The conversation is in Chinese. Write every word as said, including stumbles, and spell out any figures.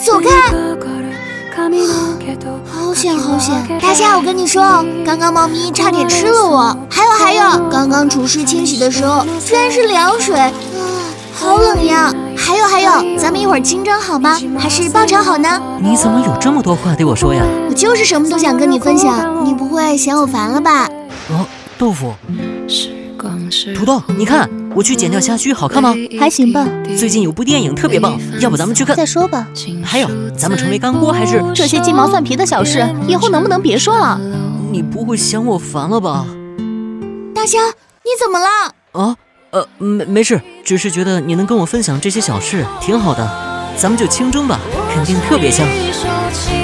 走开！好险好险！大虾，我跟你说哦，刚刚猫咪差点吃了我。还有还有，刚刚厨师清洗的时候居然是凉水，啊，好冷呀！还有还有，咱们一会儿清蒸好吗？还是爆炒好呢？ 你怎么有这么多话对我说呀？ 我就是什么都想跟你分享，你不会嫌我烦了吧？ 哦，豆腐。土豆，你看我去剪掉虾须，好看吗？ 还行吧。 最近有部电影特别棒，要不咱们去看？ 再说吧。 还有，咱们成为干锅还是…… 这些鸡毛蒜皮的小事，以后能不能别说了？ 你不会嫌我烦了吧？ 大虾，你怎么了？ 啊，呃，没没事，只是觉得你能跟我分享这些小事挺好的，咱们就清蒸吧，肯定特别香。